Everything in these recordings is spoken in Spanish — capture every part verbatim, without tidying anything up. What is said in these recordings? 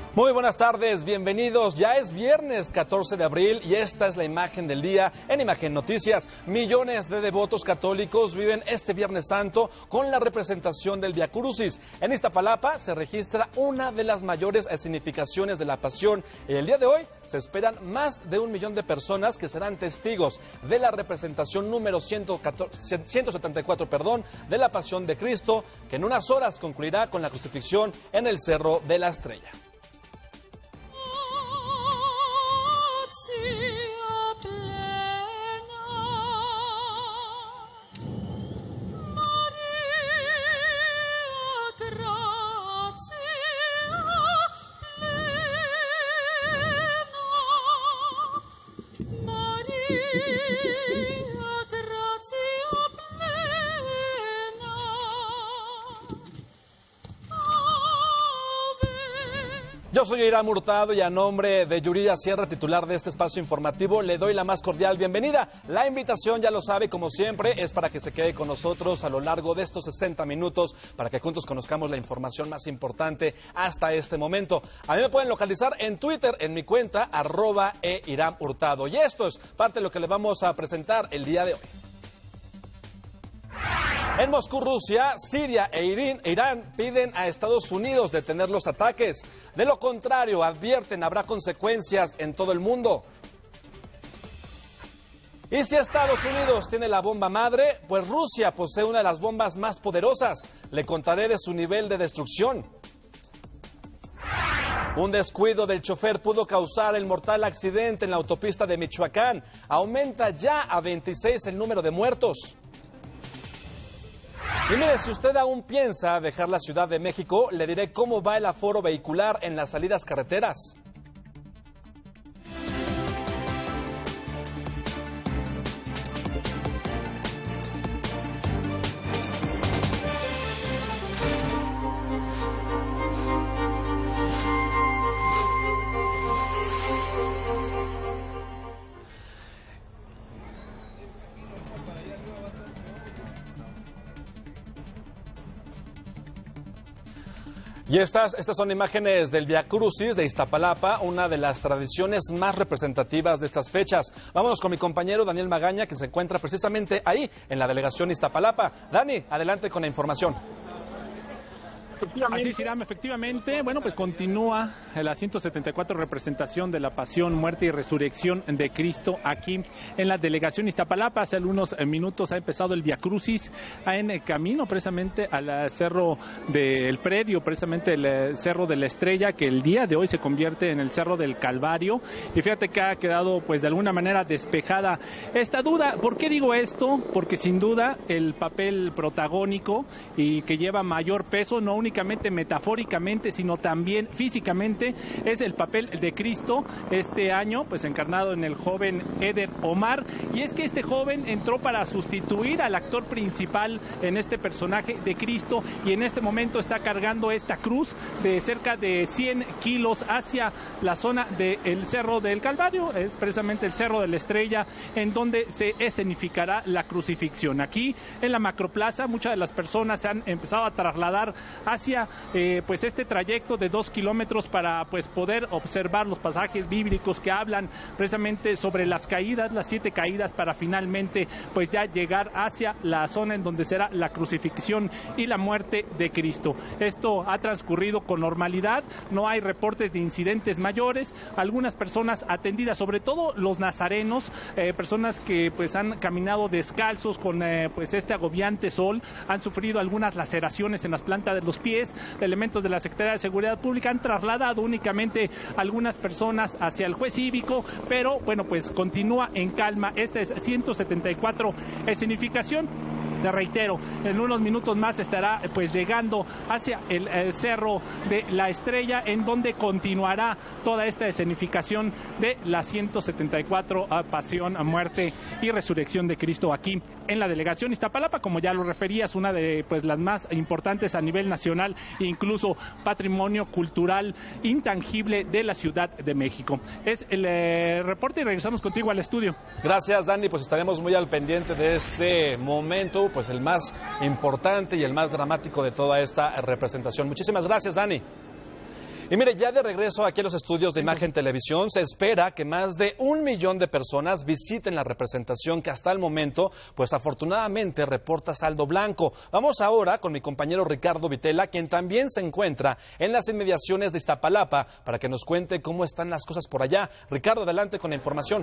Muy buenas tardes, bienvenidos. Ya es viernes catorce de abril y esta es la imagen del día en Imagen Noticias. Millones de devotos católicos viven este Viernes Santo con la representación del Vía Crucis. En Iztapalapa se registra una de las mayores escenificaciones de la Pasión y el día de hoy se esperan más de un millón de personas que serán testigos de la representación número ciento setenta y cuatro perdón, de la Pasión de Cristo, que en unas horas concluirá con la crucifixión en el Cerro de la Estrella. Yo soy Irán Hurtado y a nombre de Yuridia Sierra, titular de este espacio informativo, le doy la más cordial bienvenida. La invitación, ya lo sabe, como siempre, es para que se quede con nosotros a lo largo de estos sesenta minutos, para que juntos conozcamos la información más importante hasta este momento. A mí me pueden localizar en Twitter, en mi cuenta, arroba e Irán Hurtado. Y esto es parte de lo que les vamos a presentar el día de hoy. En Moscú, Rusia, Siria e Irán piden a Estados Unidos detener los ataques. De lo contrario, advierten, habrá consecuencias en todo el mundo. Y si Estados Unidos tiene la bomba madre, pues Rusia posee una de las bombas más poderosas. Le contaré de su nivel de destrucción. Un descuido del chofer pudo causar el mortal accidente en la autopista de Michoacán. Aumenta ya a veintiséis el número de muertos. Y mire, si usted aún piensa dejar la Ciudad de México, le diré cómo va el aforo vehicular en las salidas carreteras. Y estas, estas son imágenes del Vía Crucis de Iztapalapa, una de las tradiciones más representativas de estas fechas. Vámonos con mi compañero Daniel Magaña, que se encuentra precisamente ahí, en la delegación Iztapalapa. Dani, adelante con la información. Así es, Irán, efectivamente, bueno, pues continúa la ciento setenta y cuatro representación de la Pasión, Muerte y Resurrección de Cristo aquí en la delegación Iztapalapa. Hace algunos minutos ha empezado el Vía Crucis en el camino precisamente al cerro del predio, precisamente el Cerro de la Estrella, que el día de hoy se convierte en el Cerro del Calvario. Y fíjate que ha quedado pues de alguna manera despejada esta duda. ¿Por qué digo esto? Porque sin duda el papel protagónico y que lleva mayor peso, no únicamente únicamente metafóricamente, sino también físicamente, es el papel de Cristo este año, pues encarnado en el joven Eder Omar. Y es que este joven entró para sustituir al actor principal en este personaje de Cristo, y en este momento está cargando esta cruz de cerca de cien kilos hacia la zona del Cerro del Calvario. Es precisamente el Cerro de la Estrella, en donde se escenificará la crucifixión. Aquí en la Macroplaza, muchas de las personas se han empezado a trasladar hacia eh, pues este trayecto de dos kilómetros para pues poder observar los pasajes bíblicos que hablan precisamente sobre las caídas, las siete caídas, para finalmente pues ya llegar hacia la zona en donde será la crucifixión y la muerte de Cristo. Esto ha transcurrido con normalidad, no hay reportes de incidentes mayores. Algunas personas atendidas, sobre todo los nazarenos, eh, personas que pues han caminado descalzos con eh, pues este agobiante sol, han sufrido algunas laceraciones en las plantas de los pies. Elementos de la Secretaría de Seguridad Pública han trasladado únicamente algunas personas hacia el juez cívico, pero bueno, pues continúa en calma. Esta es ciento setenta y cuatro escenificación. Te reitero, en unos minutos más estará pues llegando hacia el, el Cerro de la Estrella, en donde continuará toda esta escenificación de la ciento setenta y cuatro uh, Pasión, Muerte y Resurrección de Cristo aquí en la delegación Iztapalapa. Como ya lo referías, una de pues las más importantes a nivel nacional e incluso patrimonio cultural intangible de la Ciudad de México. Es el eh, reporte y regresamos contigo al estudio. Gracias, Dani, pues estaremos muy al pendiente de este momento, pues el más importante y el más dramático de toda esta representación. Muchísimas gracias, Dani. Y mire, ya de regreso aquí a los estudios de Imagen Televisión, se espera que más de un millón de personas visiten la representación que hasta el momento, pues afortunadamente reporta saldo blanco. Vamos ahora con mi compañero Ricardo Vitela, quien también se encuentra en las inmediaciones de Iztapalapa, para que nos cuente cómo están las cosas por allá. Ricardo, adelante con la información.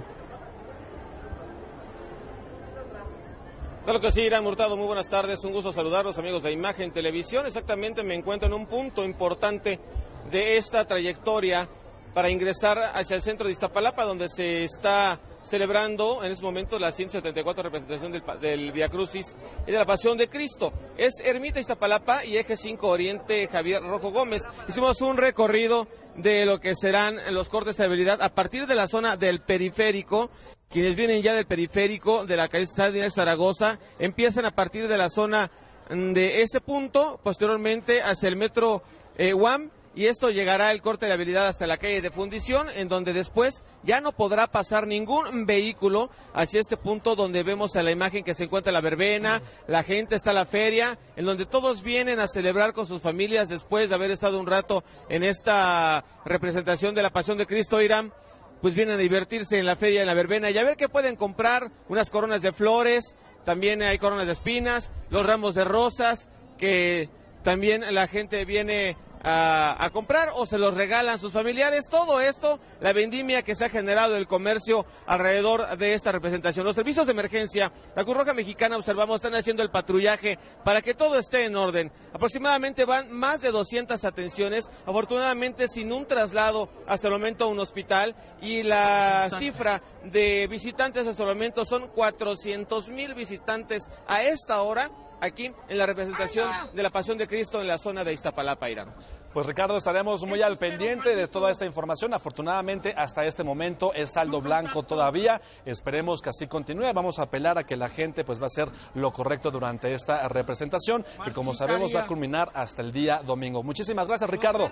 Claro que sí, Irán Hurtado, muy buenas tardes, un gusto saludarlos, amigos de Imagen Televisión. Exactamente me encuentro en un punto importante de esta trayectoria para ingresar hacia el centro de Iztapalapa, donde se está celebrando en este momento la ciento setenta y cuatro representación del, del Vía Crucis y de la Pasión de Cristo. Es Ermita Iztapalapa y Eje cinco Oriente Javier Rojo Gómez. Hicimos un recorrido de lo que serán los cortes de habilidad a partir de la zona del periférico. Quienes vienen ya del periférico de la calle de Zaragoza empiezan a partir de la zona de ese punto, posteriormente hacia el metro eh, U A M, y esto llegará el corte de habilidad hasta la calle de Fundición, en donde después ya no podrá pasar ningún vehículo hacia este punto donde vemos a la imagen que se encuentra la verbena, la gente está a la feria, en donde todos vienen a celebrar con sus familias después de haber estado un rato en esta representación de la Pasión de Cristo, Irán. Pues vienen a divertirse en la feria, en la verbena, y a ver qué pueden comprar, unas coronas de flores, también hay coronas de espinas, los ramos de rosas, que también la gente viene a, a comprar o se los regalan sus familiares. Todo esto, la vendimia que se ha generado el comercio alrededor de esta representación. Los servicios de emergencia, la Cruz Roja Mexicana, observamos, están haciendo el patrullaje para que todo esté en orden. Aproximadamente van más de doscientas atenciones, afortunadamente sin un traslado hasta el momento a un hospital, y la cifra de visitantes hasta el momento son cuatrocientos mil visitantes a esta hora aquí en la representación de la Pasión de Cristo en la zona de Iztapalapa, Irán. Pues Ricardo, estaremos muy al pendiente de toda esta información. Afortunadamente hasta este momento es saldo blanco todavía. Esperemos que así continúe. Vamos a apelar a que la gente pues va a hacer lo correcto durante esta representación, que como sabemos va a culminar hasta el día domingo. Muchísimas gracias, Ricardo.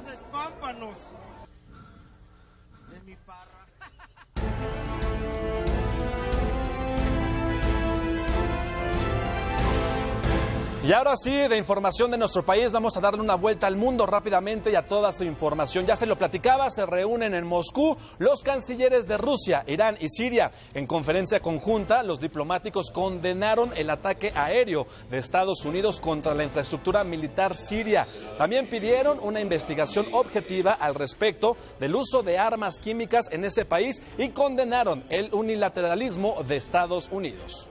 Y ahora sí, de información de nuestro país, vamos a darle una vuelta al mundo rápidamente y a toda su información. Ya se lo platicaba, se reúnen en Moscú los cancilleres de Rusia, Irán y Siria. En conferencia conjunta, los diplomáticos condenaron el ataque aéreo de Estados Unidos contra la infraestructura militar siria. También pidieron una investigación objetiva al respecto del uso de armas químicas en ese país y condenaron el unilateralismo de Estados Unidos.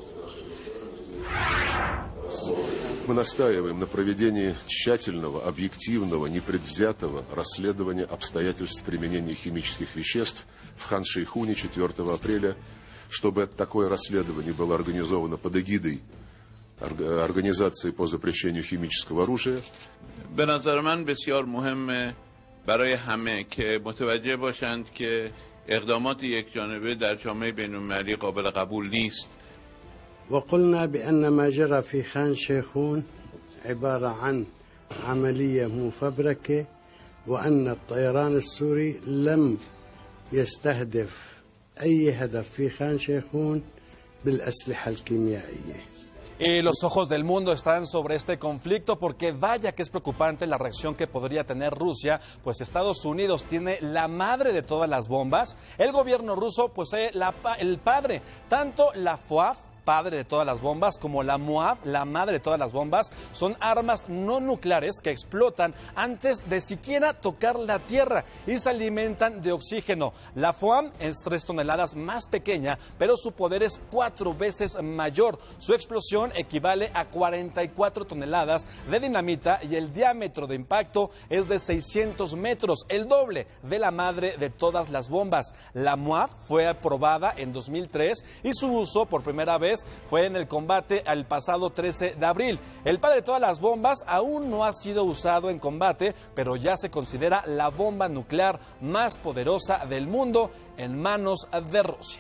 Мы настаиваем на проведении тщательного, объективного, непредвзятого расследования обстоятельств применения химических веществ в Хан-Шейхуне четвёртого апреля, чтобы такое расследование было организовано под эгидой Организации по запрещению химического оружия. به نظر من بسیار مهمه برای همه که متوجه باشند که اقدامات یکجانبه در جامعه بین‌المللی قابل قبول نیست. وقلنا بأن ما جرى في خان شيخون عبارة عن عملية مفبركة وأن الطيران السوري لم يستهدف أي هدف في خان شيخون بالأسلحة الكيميائية. Y los ojos del mundo están sobre este conflicto porque vaya que es preocupante la reacción que podría tener Rusia, pues Estados Unidos tiene la madre de todas las bombas, el gobierno ruso posee la, el padre, tanto la F O A F, padre de todas las bombas, como la M O A V, la madre de todas las bombas, son armas no nucleares que explotan antes de siquiera tocar la tierra y se alimentan de oxígeno. La F O A M es tres toneladas más pequeña, pero su poder es cuatro veces mayor. Su explosión equivale a cuarenta y cuatro toneladas de dinamita y el diámetro de impacto es de seiscientos metros, el doble de la madre de todas las bombas. La M O A V fue aprobada en dos mil tres y su uso por primera vez fue en el combate el pasado trece de abril. El padre de todas las bombas aún no ha sido usado en combate, pero ya se considera la bomba nuclear más poderosa del mundo en manos de Rusia.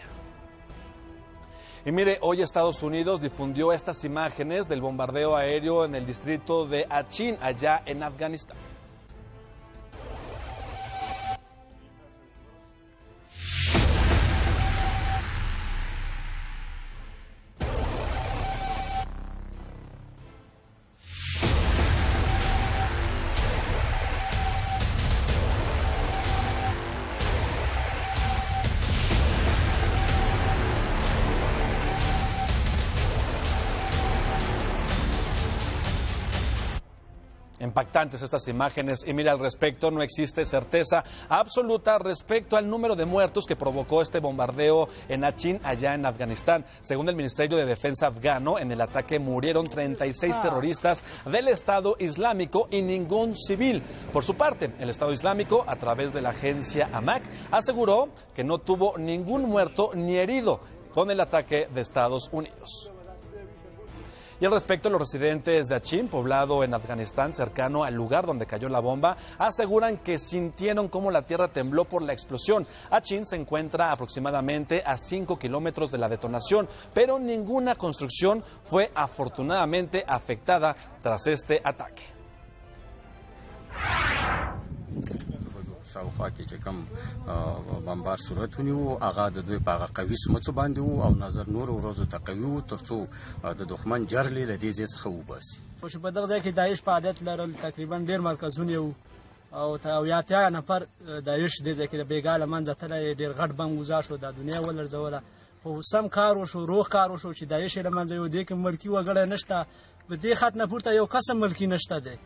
Y mire, hoy Estados Unidos difundió estas imágenes del bombardeo aéreo en el distrito de Achin, allá en Afganistán. Impactantes estas imágenes y mira, al respecto no existe certeza absoluta respecto al número de muertos que provocó este bombardeo en Achin, allá en Afganistán. Según el Ministerio de Defensa afgano, en el ataque murieron treinta y seis terroristas del Estado Islámico y ningún civil. Por su parte, el Estado Islámico, a través de la agencia AMAC, aseguró que no tuvo ningún muerto ni herido con el ataque de Estados Unidos. Y al respecto, los residentes de Achin, poblado en Afganistán, cercano al lugar donde cayó la bomba, aseguran que sintieron cómo la tierra tembló por la explosión. Achin se encuentra aproximadamente a cinco kilómetros de la detonación, pero ninguna construcción fue afortunadamente afectada tras este ataque. شاوخوا کې چې کوم بمبار صورت ونیو هغه د دوی په هغه قوي سمڅو باندې وو او نظر نور ورځو ته قوي وو ترڅو د دښمن جرلې له دې ځای څخه وباسي. خو چې په دغه ځای کې داعش فعالیت لرل تقریبا ډېر مرکزونه وو او ته اویا اتیا نفر داعش دې ځای کې د بېګا له منځه تللی ډېر غټ بم وزا شو د دنیا ولړزوله خو سم کار وشو روغ کار وشو چې داعش یې له منځه یو دې کې ملکي وګړی نشته په دې خط نه پورته یو قسم ملکي نشته دی.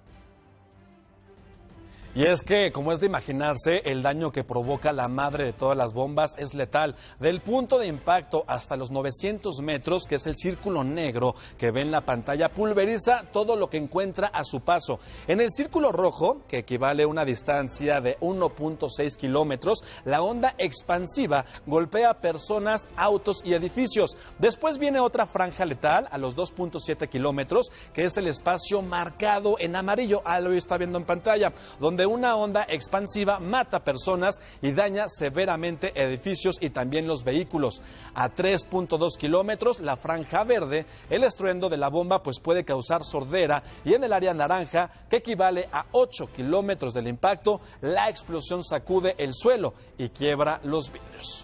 Y es que, como es de imaginarse, el daño que provoca la madre de todas las bombas es letal. Del punto de impacto hasta los novecientos metros, que es el círculo negro que ve en la pantalla, pulveriza todo lo que encuentra a su paso. En el círculo rojo, que equivale a una distancia de uno punto seis kilómetros, la onda expansiva golpea personas, autos y edificios. Después viene otra franja letal a los dos punto siete kilómetros, que es el espacio marcado en amarillo, ah, lo está viendo en pantalla, donde una onda expansiva mata personas y daña severamente edificios y también los vehículos. A tres punto dos kilómetros, la franja verde, el estruendo de la bomba pues puede causar sordera, y en el área naranja, que equivale a ocho kilómetros del impacto, la explosión sacude el suelo y quiebra los vidrios.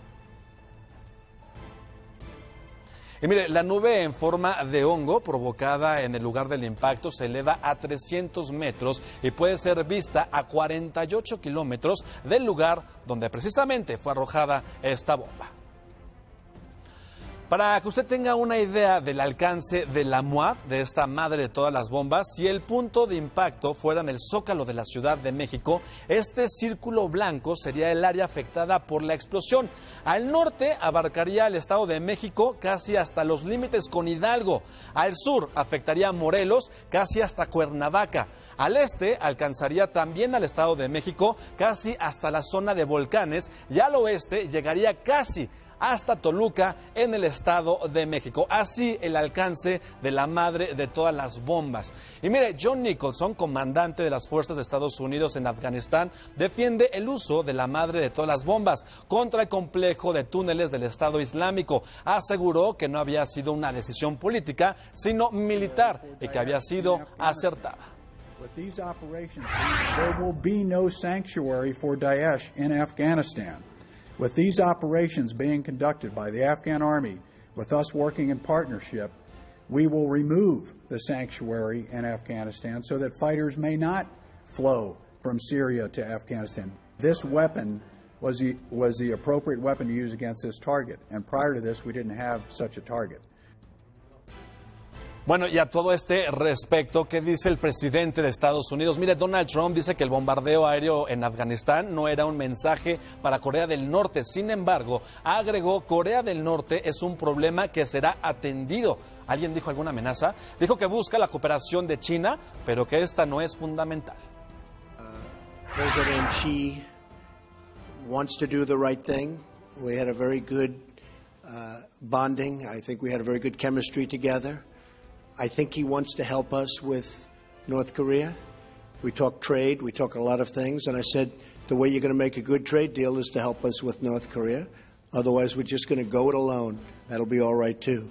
Y mire, la nube en forma de hongo provocada en el lugar del impacto se eleva a trescientos metros y puede ser vista a cuarenta y ocho kilómetros del lugar donde precisamente fue arrojada esta bomba. Para que usted tenga una idea del alcance de la M U A V, de esta madre de todas las bombas, si el punto de impacto fuera en el Zócalo de la Ciudad de México, este círculo blanco sería el área afectada por la explosión. Al norte abarcaría el Estado de México casi hasta los límites con Hidalgo. Al sur afectaría a Morelos casi hasta Cuernavaca. Al este alcanzaría también al Estado de México casi hasta la zona de volcanes, y al oeste llegaría casi hasta Toluca en el Estado de México. Así el alcance de la madre de todas las bombas. Y mire, John Nicholson, comandante de las fuerzas de Estados Unidos en Afganistán, defiende el uso de la madre de todas las bombas contra el complejo de túneles del Estado Islámico. Aseguró que no había sido una decisión política, sino militar, y que había sido acertada. With these operations, there will be no sanctuary for Daesh in Afghanistan. With these operations being conducted by the Afghan Army, with us working in partnership, we will remove the sanctuary in Afghanistan so that fighters may not flow from Syria to Afghanistan. This weapon was the, was the appropriate weapon to use against this target, and prior to this, we didn't have such a target. Bueno, y a todo este respecto, ¿qué dice el presidente de Estados Unidos? Mire, Donald Trump dice que el bombardeo aéreo en Afganistán no era un mensaje para Corea del Norte. Sin embargo, agregó, Corea del Norte es un problema que será atendido. ¿Alguien dijo alguna amenaza? Dijo que busca la cooperación de China, pero que esta no es fundamental. Uh, President Xi wants to do the right thing. We had a very good uh, bonding. I think we had a very good chemistry together. I think he wants to help us with North Korea. We talk trade, we talk a lot of things, and I said the way you're going to make a good trade deal is to help us with North Korea. Otherwise, we're just going to go it alone. That'll be all right, too.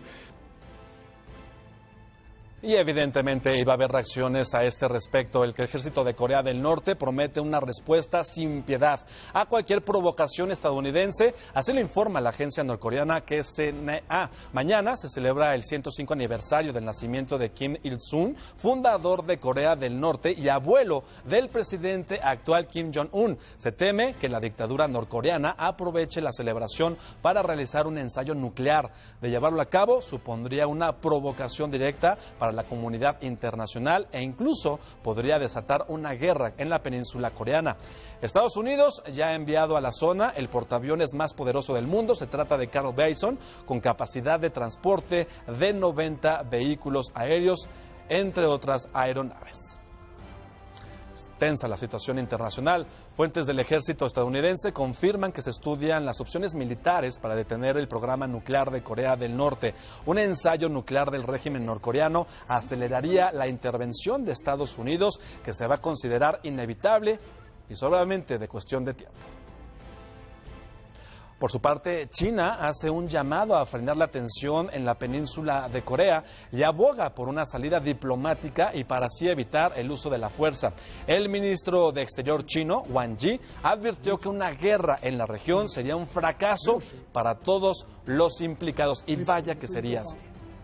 Y evidentemente iba a haber reacciones a este respecto. El ejército de Corea del Norte promete una respuesta sin piedad a cualquier provocación estadounidense. Así lo informa la agencia norcoreana K C N A. Mañana se celebra el ciento cinco aniversario del nacimiento de Kim Il-sung, fundador de Corea del Norte y abuelo del presidente actual Kim Jong-un. Se teme que la dictadura norcoreana aproveche la celebración para realizar un ensayo nuclear. De llevarlo a cabo, supondría una provocación directa para para la comunidad internacional e incluso podría desatar una guerra en la península coreana. Estados Unidos ya ha enviado a la zona el portaaviones más poderoso del mundo. Se trata de Carl Vinson, con capacidad de transporte de noventa vehículos aéreos, entre otras aeronaves. Tensa la situación internacional. Fuentes del ejército estadounidense confirman que se estudian las opciones militares para detener el programa nuclear de Corea del Norte. Un ensayo nuclear del régimen norcoreano aceleraría la intervención de Estados Unidos, que se va a considerar inevitable y solamente de cuestión de tiempo. Por su parte, China hace un llamado a frenar la tensión en la península de Corea y aboga por una salida diplomática y para así evitar el uso de la fuerza. El ministro de Exterior chino, Wang Yi, advirtió que una guerra en la región sería un fracaso para todos los implicados. Y vaya que sería así.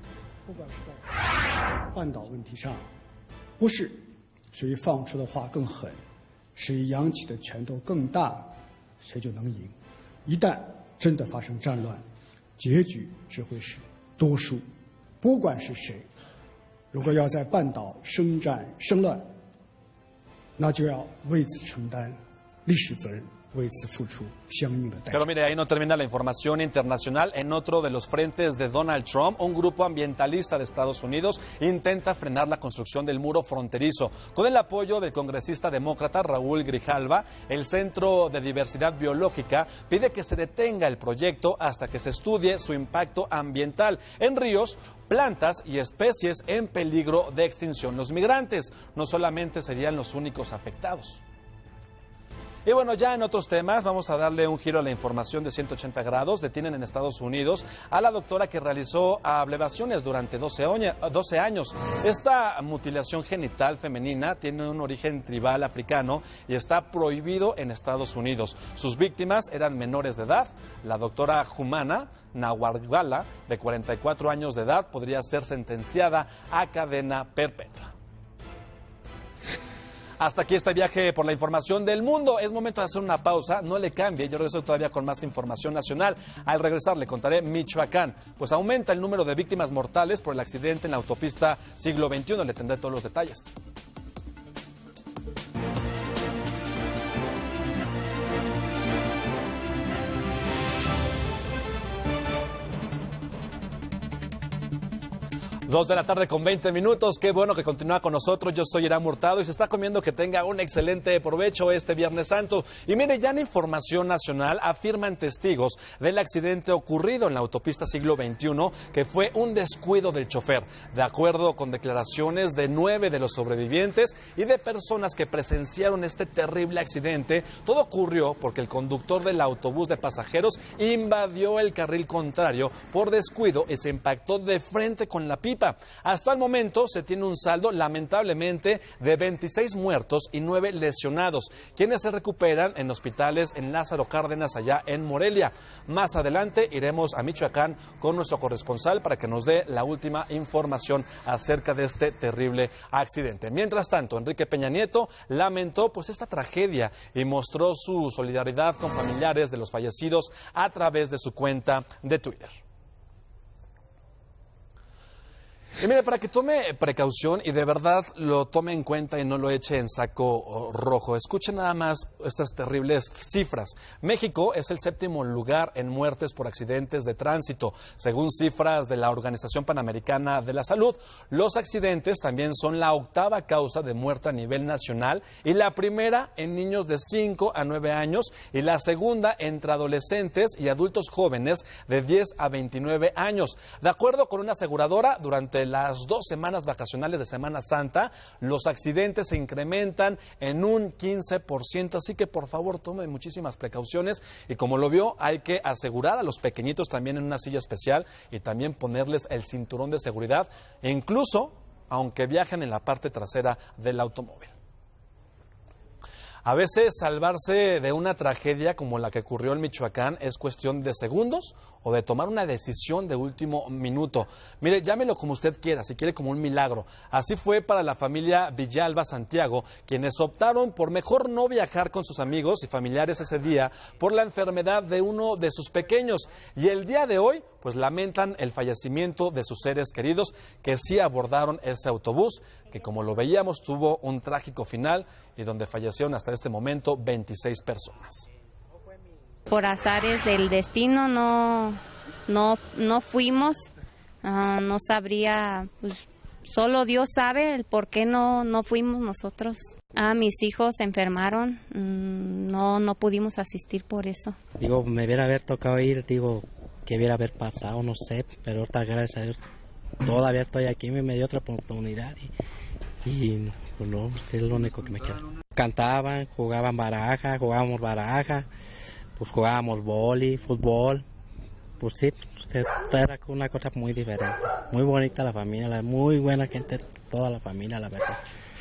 Pero mire, ahí no termina la información internacional. En otro de los frentes de Donald Trump, un grupo ambientalista de Estados Unidos intenta frenar la construcción del muro fronterizo. Con el apoyo del congresista demócrata Raúl Grijalva, el Centro de Diversidad Biológica pide que se detenga el proyecto hasta que se estudie su impacto ambiental en ríos, plantas y especies en peligro de extinción. Los migrantes no solamente serían los únicos afectados. Y bueno, ya en otros temas, vamos a darle un giro a la información de ciento ochenta grados. Detienen en Estados Unidos a la doctora que realizó ablevaciones durante doce años. Esta mutilación genital femenina tiene un origen tribal africano y está prohibido en Estados Unidos. Sus víctimas eran menores de edad. La doctora Jumana Nawargala, de cuarenta y cuatro años de edad, podría ser sentenciada a cadena perpetua. Hasta aquí este viaje por la información del mundo. Es momento de hacer una pausa, no le cambie, yo regreso todavía con más información nacional. Al regresar le contaré Michoacán, pues aumenta el número de víctimas mortales por el accidente en la autopista Siglo veintiuno, le tendré todos los detalles. Dos de la tarde con veinte minutos, qué bueno que continúa con nosotros. Yo soy Irán Hurtado y se está comiendo que tenga un excelente provecho este Viernes Santo. Y mire, ya en información nacional afirman testigos del accidente ocurrido en la autopista Siglo veintiuno que fue un descuido del chofer. De acuerdo con declaraciones de nueve de los sobrevivientes y de personas que presenciaron este terrible accidente, todo ocurrió porque el conductor del autobús de pasajeros invadió el carril contrario por descuido y se impactó de frente con la pipa. Hasta el momento se tiene un saldo, lamentablemente, de veintiséis muertos y nueve lesionados, quienes se recuperan en hospitales en Lázaro Cárdenas, allá en Morelia. Más adelante iremos a Michoacán con nuestro corresponsal para que nos dé la última información acerca de este terrible accidente. Mientras tanto, Enrique Peña Nieto lamentó pues esta tragedia y mostró su solidaridad con familiares de los fallecidos a través de su cuenta de Twitter. Y mire, para que tome precaución y de verdad lo tome en cuenta y no lo eche en saco rojo, escuchen nada más estas terribles cifras. México es el séptimo lugar en muertes por accidentes de tránsito. Según cifras de la Organización Panamericana de la Salud, los accidentes también son la octava causa de muerte a nivel nacional y la primera en niños de cinco a nueve años y la segunda entre adolescentes y adultos jóvenes de diez a veintinueve años. De acuerdo con una aseguradora, durante las dos semanas vacacionales de Semana Santa, los accidentes se incrementan en un quince por ciento, así que por favor tome muchísimas precauciones y como lo vio, hay que asegurar a los pequeñitos también en una silla especial y también ponerles el cinturón de seguridad, e incluso aunque viajen en la parte trasera del automóvil. A veces salvarse de una tragedia como la que ocurrió en Michoacán es cuestión de segundos o de tomar una decisión de último minuto. Mire, llámelo como usted quiera, si quiere como un milagro. Así fue para la familia Villalba Santiago, quienes optaron por mejor no viajar con sus amigos y familiares ese día por la enfermedad de uno de sus pequeños. Y el día de hoy, pues lamentan el fallecimiento de sus seres queridos que sí abordaron ese autobús, que como lo veíamos tuvo un trágico final y donde fallecieron hasta este momento veintiséis personas. Por azares del destino no, no, no fuimos, uh, no sabría, pues, solo Dios sabe el por qué no, no fuimos nosotros. Ah, mis hijos se enfermaron, mm, no, no pudimos asistir por eso. Digo, me hubiera haber tocado ir, digo, que hubiera haber pasado, no sé, pero ahorita gracias a Dios todavía estoy aquí, me dio otra oportunidad y, y pues no, es lo único que me queda. Cantaban, jugaban baraja, jugábamos baraja, pues jugábamos vóley, fútbol, pues sí, era una cosa muy diferente, muy bonita la familia, la, muy buena gente, toda la familia, la verdad.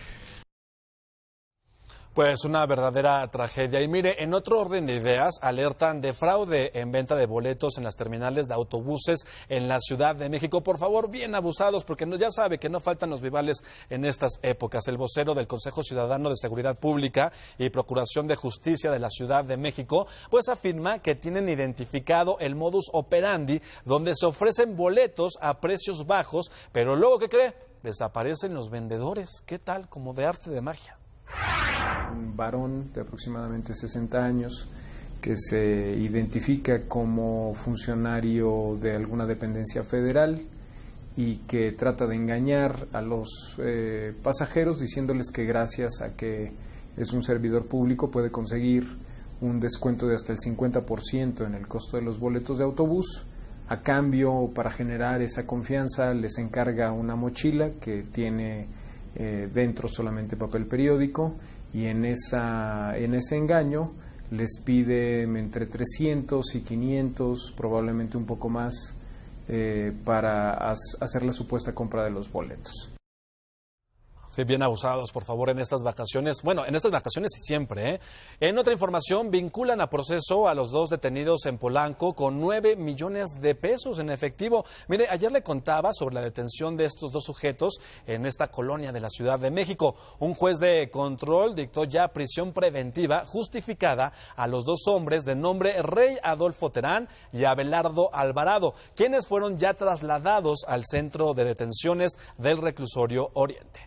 Pues una verdadera tragedia. Y mire, en otro orden de ideas, alertan de fraude en venta de boletos en las terminales de autobuses en la Ciudad de México. Por favor, bien abusados, porque ya sabe que no faltan los vivales en estas épocas. El vocero del Consejo Ciudadano de Seguridad Pública y Procuración de Justicia de la Ciudad de México, pues afirma que tienen identificado el modus operandi donde se ofrecen boletos a precios bajos, pero luego, ¿qué cree? Desaparecen los vendedores. ¿Qué tal? Como de arte de magia. Un varón de aproximadamente sesenta años que se identifica como funcionario de alguna dependencia federal y que trata de engañar a los eh, pasajeros diciéndoles que gracias a que es un servidor público puede conseguir un descuento de hasta el cincuenta por ciento en el costo de los boletos de autobús. A cambio, para generar esa confianza, les encarga una mochila que tiene eh, dentro solamente papel periódico y en, esa, en ese engaño les pide entre trescientos y quinientos, probablemente un poco más, eh, para as, hacer la supuesta compra de los boletos. Sí, bien abusados, por favor, en estas vacaciones. Bueno, en estas vacaciones y siempre, ¿eh? En otra información, vinculan a proceso a los dos detenidos en Polanco con nueve millones de pesos en efectivo. Mire, ayer le contaba sobre la detención de estos dos sujetos en esta colonia de la Ciudad de México. Un juez de control dictó ya prisión preventiva justificada a los dos hombres de nombre Rey Adolfo Terán y Abelardo Alvarado, quienes fueron ya trasladados al centro de detenciones del Reclusorio Oriente.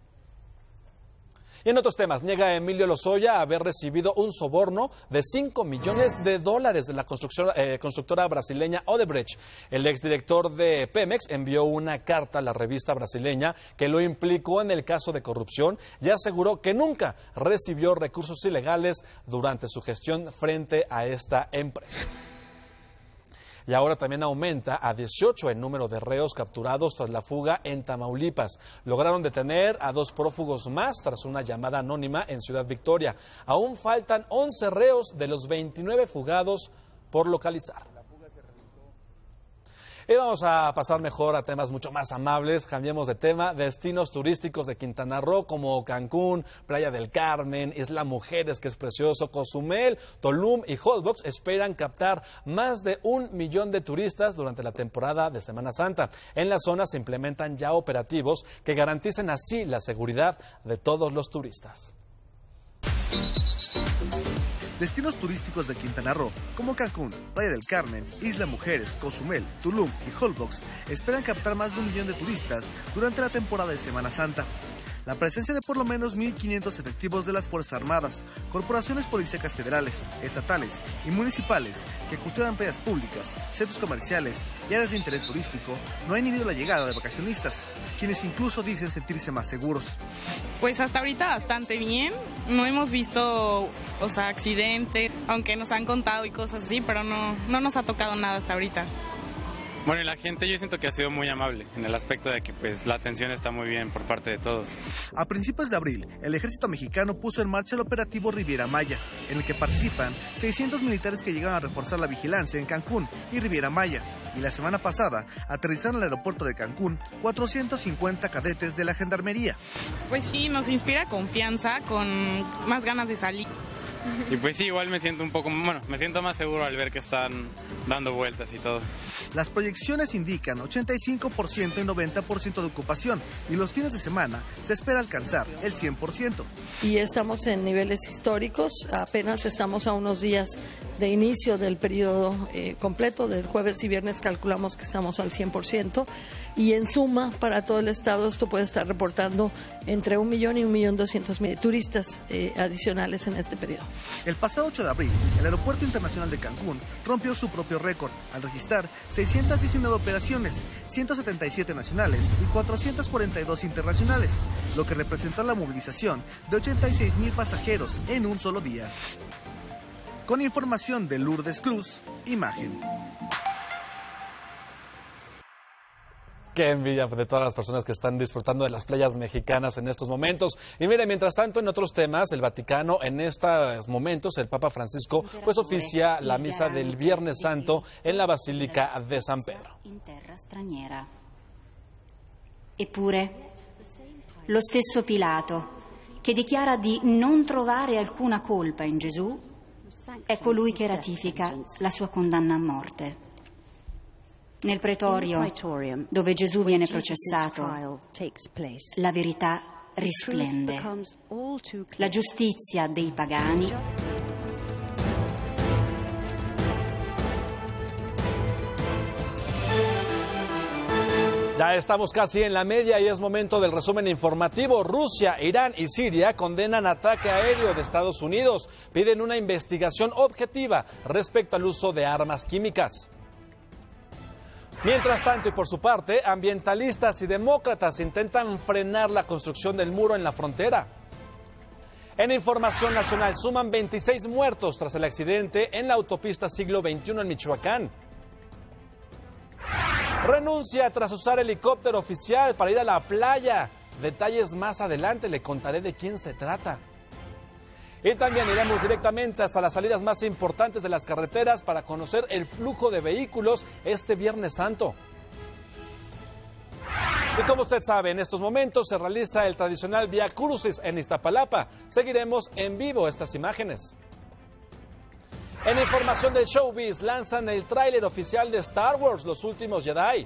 Y en otros temas, niega Emilio Lozoya haber recibido un soborno de cinco millones de dólares de la constructora, eh, constructora brasileña Odebrecht. El exdirector de Pemex envió una carta a la revista brasileña que lo implicó en el caso de corrupción y aseguró que nunca recibió recursos ilegales durante su gestión frente a esta empresa. Y ahora también aumenta a dieciocho el número de reos capturados tras la fuga en Tamaulipas. Lograron detener a dos prófugos más tras una llamada anónima en Ciudad Victoria. Aún faltan once reos de los veintinueve fugados por localizar. Y vamos a pasar mejor a temas mucho más amables. Cambiemos de tema. Destinos turísticos de Quintana Roo como Cancún, Playa del Carmen, Isla Mujeres, que es precioso, Cozumel, Tulum y Holbox esperan captar más de un millón de turistas durante la temporada de Semana Santa. En la zona se implementan ya operativos que garanticen así la seguridad de todos los turistas. Destinos turísticos de Quintana Roo, como Cancún, Playa del Carmen, Isla Mujeres, Cozumel, Tulum y Holbox, esperan captar más de un millón de turistas durante la temporada de Semana Santa. La presencia de por lo menos mil quinientos efectivos de las Fuerzas Armadas, corporaciones policíacas federales, estatales y municipales que custodian playas públicas, centros comerciales y áreas de interés turístico no ha inhibido la llegada de vacacionistas, quienes incluso dicen sentirse más seguros. Pues hasta ahorita bastante bien, no hemos visto, o sea, accidentes, aunque nos han contado y cosas así, pero no, no nos ha tocado nada hasta ahorita. Bueno, y la gente yo siento que ha sido muy amable en el aspecto de que pues la atención está muy bien por parte de todos. A principios de abril, el ejército mexicano puso en marcha el operativo Riviera Maya, en el que participan seiscientos militares que llegaron a reforzar la vigilancia en Cancún y Riviera Maya. Y la semana pasada aterrizaron al aeropuerto de Cancún cuatrocientos cincuenta cadetes de la Gendarmería. Pues sí, nos inspira confianza, con más ganas de salir. Y pues sí, igual me siento un poco, bueno, me siento más seguro al ver que están dando vueltas y todo. Las proyecciones indican ochenta y cinco por ciento y noventa por ciento de ocupación, y los fines de semana se espera alcanzar el cien por ciento. Y estamos en niveles históricos, apenas estamos a unos días de inicio del periodo eh, completo, del jueves y viernes calculamos que estamos al cien por ciento, y en suma, para todo el estado esto puede estar reportando entre un millón y un millón doscientos mil turistas eh, adicionales en este periodo. El pasado ocho de abril, el Aeropuerto Internacional de Cancún rompió su propio récord al registrar seiscientas diecinueve operaciones, ciento setenta y siete nacionales y cuatrocientos cuarenta y dos internacionales, lo que representó la movilización de ochenta y seis mil pasajeros en un solo día. Con información de Lourdes Cruz, Imagen. Qué envidia de todas las personas que están disfrutando de las playas mexicanas en estos momentos. Y mire, mientras tanto, en otros temas, el Vaticano, en estos momentos, el Papa Francisco, pues oficia la misa del Viernes Santo en la Basílica de San Pedro. Eppure, lo stesso Pilato, che dichiara di non trovare alcuna colpa in Gesù, è colui che ratifica la sua condanna a morte. Nel pretorio, dove Gesù viene processato, la verità risplende. La giustizia dei pagani Ya estamos casi en la media y es momento del resumen informativo. Rusia, Irán y Siria condenan ataque aéreo de Estados Unidos. Piden una investigación objetiva respecto al uso de armas químicas. Mientras tanto, y por su parte, ambientalistas y demócratas intentan frenar la construcción del muro en la frontera. En información nacional, suman veintiséis muertos tras el accidente en la autopista Siglo veintiuno en Michoacán. Renuncia tras usar helicóptero oficial para ir a la playa. Detalles más adelante, le contaré de quién se trata. Y también iremos directamente hasta las salidas más importantes de las carreteras para conocer el flujo de vehículos este Viernes Santo. Y como usted sabe, en estos momentos se realiza el tradicional Vía Crucis en Iztapalapa. Seguiremos en vivo estas imágenes. En información del showbiz, lanzan el tráiler oficial de Star Wars, Los Últimos Jedi.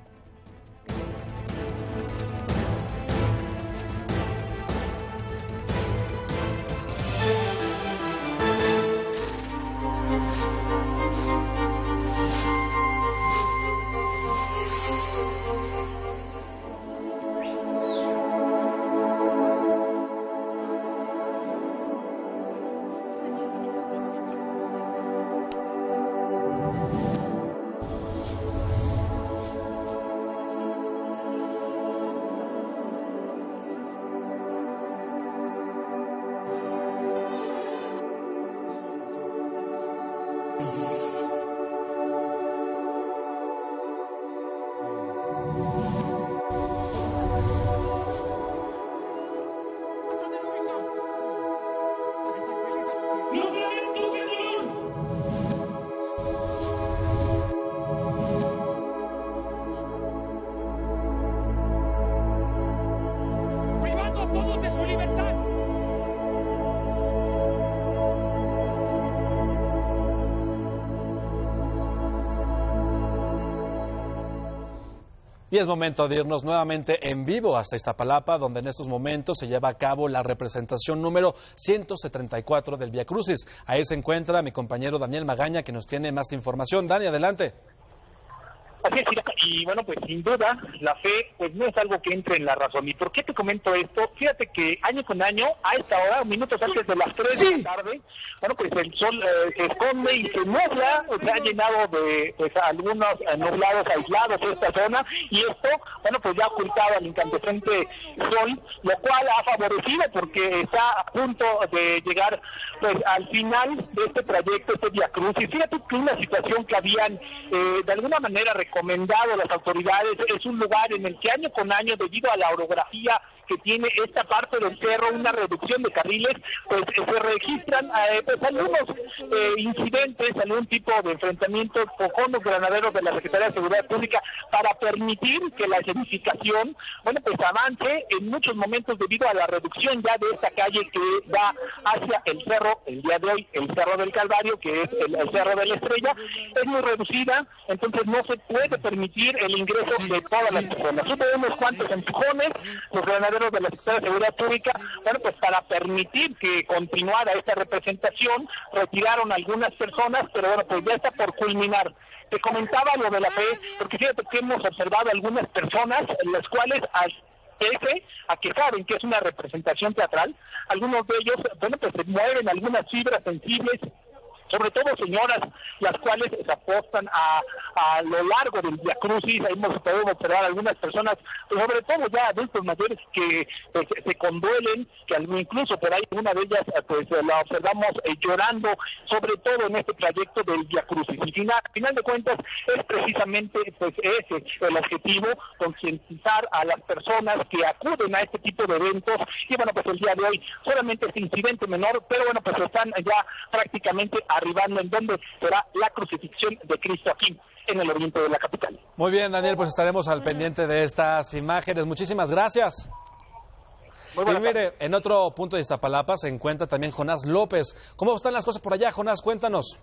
Y es momento de irnos nuevamente en vivo hasta Iztapalapa, donde en estos momentos se lleva a cabo la representación número ciento setenta y cuatro del Vía Crucis. Ahí se encuentra mi compañero Daniel Magaña, que nos tiene más información. Dani, adelante. Así es, y bueno, pues sin duda la fe pues no es algo que entre en la razón. ¿Y por qué te comento esto? Fíjate que año con año, a esta hora, minutos antes de las tres de la tarde, bueno, pues el sol eh, se esconde y se nubla, se ha llenado de pues algunos eh, nublados aislados esta zona, y esto, bueno, pues ya ha ocultado al incandescente sol, lo cual ha favorecido porque está a punto de llegar pues al final de este trayecto, este Vía Crucis. Y fíjate que una situación que habían eh, de alguna manera recomendado a las autoridades. Es un lugar en el que año con año, debido a la orografía que tiene esta parte del cerro, una reducción de carriles, pues eh, se registran eh, pues algunos eh, incidentes, algún tipo de enfrentamientos con los granaderos de la Secretaría de Seguridad Pública para permitir que la edificación, bueno, pues avance en muchos momentos debido a la reducción ya de esta calle que va hacia el cerro, el día de hoy, el Cerro del Calvario, que es el, el Cerro de la Estrella, es muy reducida, entonces no se puede permitir el ingreso de todas las personas. Hubo unos cuantos empujones, los granaderos de la Secretaría de Seguridad Pública, bueno, pues para permitir que continuara esta representación, retiraron algunas personas, pero bueno, pues ya está por culminar. Te comentaba lo de la fe, porque fíjate que hemos observado algunas personas, en las cuales pese a que saben que es una representación teatral, algunos de ellos, bueno, pues se mueven algunas fibras sensibles, sobre todo señoras, las cuales se apostan a, a lo largo del Vía Crucis. Hemos podido observar algunas personas, pues sobre todo ya adultos mayores, que pues, se conduelen, que incluso por ahí una de ellas pues la observamos eh, llorando, sobre todo en este trayecto del Vía Crucis. Y final, al final de cuentas es precisamente pues ese el objetivo, concientizar a las personas que acuden a este tipo de eventos. Y bueno, pues el día de hoy solamente este incidente menor, pero bueno, pues están ya prácticamente arribando en donde será la crucifixión de Cristo aquí en el oriente de la capital. Muy bien, Daniel, pues estaremos al pendiente de estas imágenes. Muchísimas gracias. Y mire, en otro punto de Iztapalapa se encuentra también Jonás López. ¿Cómo están las cosas por allá, Jonás? Cuéntanos.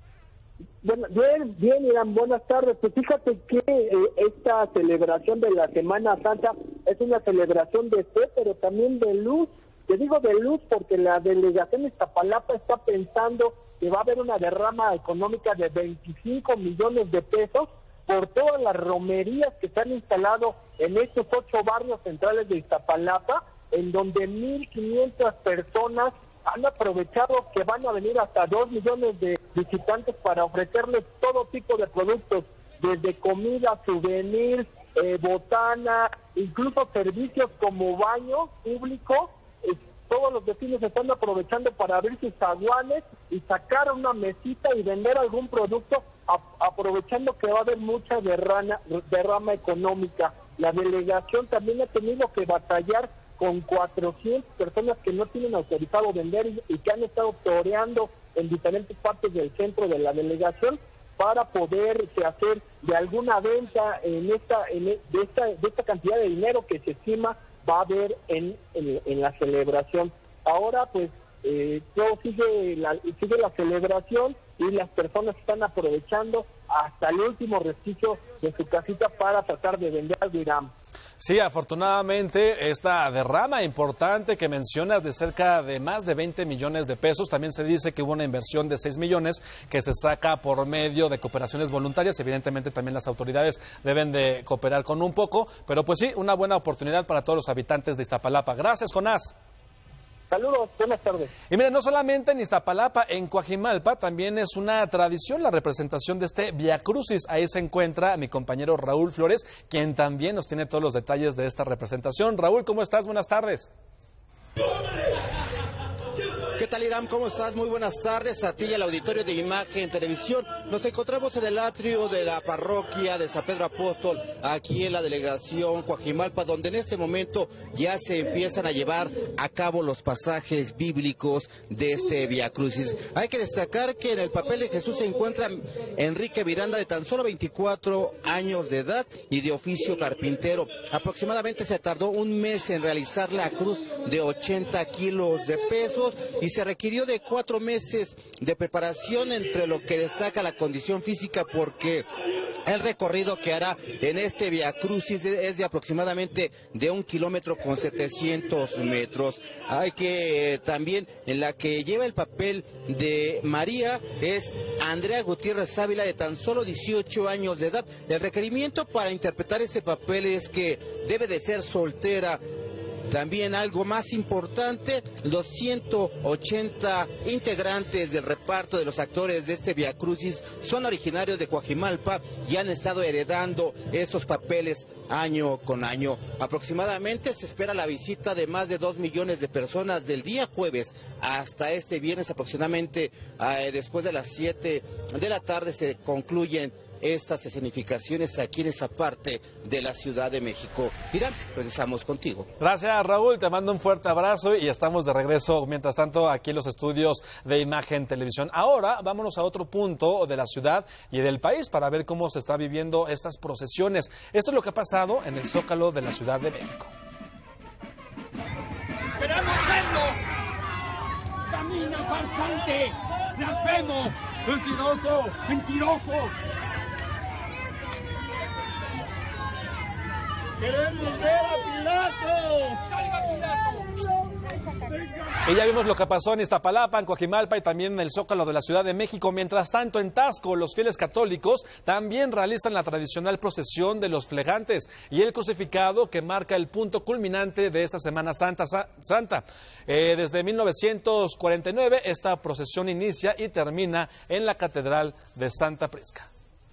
Bueno, bien, bien, Irán, buenas tardes. Pues fíjate que eh, esta celebración de la Semana Santa es una celebración de fe, pero también de luz. Te digo de luz porque la delegación de Iztapalapa está pensando que va a haber una derrama económica de veinticinco millones de pesos por todas las romerías que se han instalado en estos ocho barrios centrales de Iztapalapa, en donde mil quinientas personas han aprovechado que van a venir hasta dos millones de visitantes para ofrecerles todo tipo de productos, desde comida, souvenir, eh, botana, incluso servicios como baño público. eh, Todos los vecinos están aprovechando para abrir sus zaguanes y sacar una mesita y vender algún producto, a, aprovechando que va a haber mucha derrama, derrama económica. La delegación también ha tenido que batallar con cuatrocientas personas que no tienen autorizado vender y, y que han estado toreando en diferentes partes del centro de la delegación para poder hacer de alguna venta en esta, en, de esta, de esta cantidad de dinero que se estima va a haber en, en, en la celebración. Ahora pues eh, todo sigue la, sigue la celebración y las personas están aprovechando hasta el último resquicio de su casita para tratar de vender algo, Irán. Sí, afortunadamente esta derrama importante que mencionas de cerca de más de veinte millones de pesos, también se dice que hubo una inversión de seis millones que se saca por medio de cooperaciones voluntarias. Evidentemente también las autoridades deben de cooperar con un poco, pero pues sí, una buena oportunidad para todos los habitantes de Iztapalapa. Gracias, Jonás. Saludos, buenas tardes. Y miren, no solamente en Iztapalapa, en Coajimalpa también es una tradición la representación de este Vía Crucis. Ahí se encuentra mi compañero Raúl Flores, quien también nos tiene todos los detalles de esta representación. Raúl, ¿cómo estás? Buenas tardes. ¿Qué tal, Irán? ¿Cómo estás? Muy buenas tardes a ti y al auditorio de Imagen Televisión. Nos encontramos en el atrio de la parroquia de San Pedro Apóstol, aquí en la delegación Coajimalpa, donde en este momento ya se empiezan a llevar a cabo los pasajes bíblicos de este Vía Crucis. Hay que destacar que en el papel de Jesús se encuentra Enrique Miranda, de tan solo veinticuatro años de edad y de oficio carpintero. Aproximadamente se tardó un mes en realizar la cruz de ochenta kilos de pesos y se requirió de cuatro meses de preparación, entre lo que destaca la condición física, porque el recorrido que hará en este Vía Crucis es de aproximadamente de un kilómetro con setecientos metros. Hay que eh, también, en la que lleva el papel de María, es Andrea Gutiérrez Ávila, de tan solo dieciocho años de edad. El requerimiento para interpretar este papel es que debe de ser soltera. También algo más importante, los ciento ochenta integrantes del reparto de los actores de este Vía Crucis son originarios de Coajimalpa y han estado heredando estos papeles año con año. Aproximadamente se espera la visita de más de dos millones de personas del día jueves hasta este viernes, aproximadamente eh, después de las siete de la tarde se concluyen estas escenificaciones aquí en esa parte de la Ciudad de México. Irán, regresamos contigo. Gracias, Raúl, te mando un fuerte abrazo y estamos de regreso, mientras tanto, aquí en los estudios de Imagen Televisión. Ahora vámonos a otro punto de la ciudad y del país para ver cómo se está viviendo estas procesiones. Esto es lo que ha pasado en el Zócalo de la Ciudad de México. ¡Queremos verlo! ¡Camina, farsante! ¡Blasfemo! ¡Mentiroso! ¡Mentiroso! ¡Queremos ver a Pilato! ¡Salga Pilato! Y ya vimos lo que pasó en Iztapalapa, en Coajimalpa y también en el Zócalo de la Ciudad de México. Mientras tanto, en Taxco, los fieles católicos también realizan la tradicional procesión de los flegantes y el crucificado que marca el punto culminante de esta Semana Santa. Santa. Eh, desde mil novecientos cuarenta y nueve, esta procesión inicia y termina en la Catedral de Santa Prisca.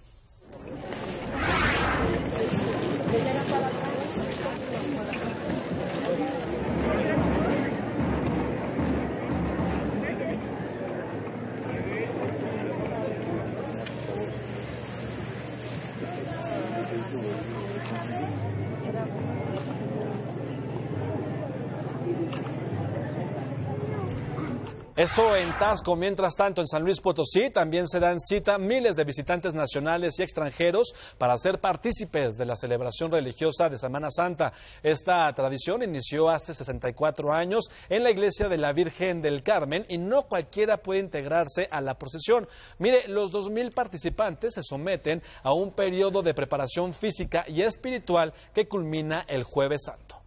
Eso en Taxco. Mientras tanto, en San Luis Potosí también se dan cita miles de visitantes nacionales y extranjeros para ser partícipes de la celebración religiosa de Semana Santa. Esta tradición inició hace sesenta y cuatro años en la iglesia de la Virgen del Carmen y no cualquiera puede integrarse a la procesión. Mire, los dos mil participantes se someten a un periodo de preparación física y espiritual que culmina el Jueves Santo.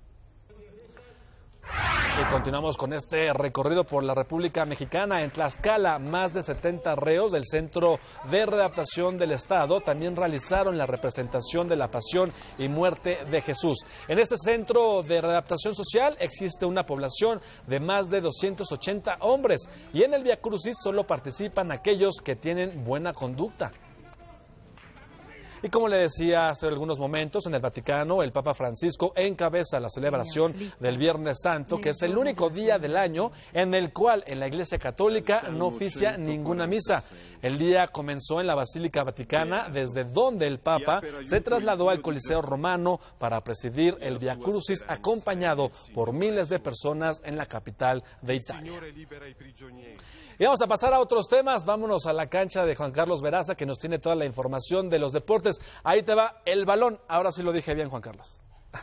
Y continuamos con este recorrido por la República Mexicana. En Tlaxcala, más de setenta reos del Centro de Readaptación del Estado también realizaron la representación de la pasión y muerte de Jesús. En este Centro de Readaptación Social existe una población de más de doscientos ochenta hombres y en el Vía Crucis solo participan aquellos que tienen buena conducta. Y como le decía hace algunos momentos, en el Vaticano, el Papa Francisco encabeza la celebración del Viernes Santo, que es el único día del año en el cual en la Iglesia Católica no oficia ninguna misa. El día comenzó en la Basílica Vaticana, desde donde el Papa se trasladó al Coliseo Romano para presidir el Vía Crucis, acompañado por miles de personas en la capital de Italia. Y vamos a pasar a otros temas. Vámonos a la cancha de Juan Carlos Veraza, que nos tiene toda la información de los deportes. Ahí te va el balón. Ahora sí lo dije bien, Juan Carlos.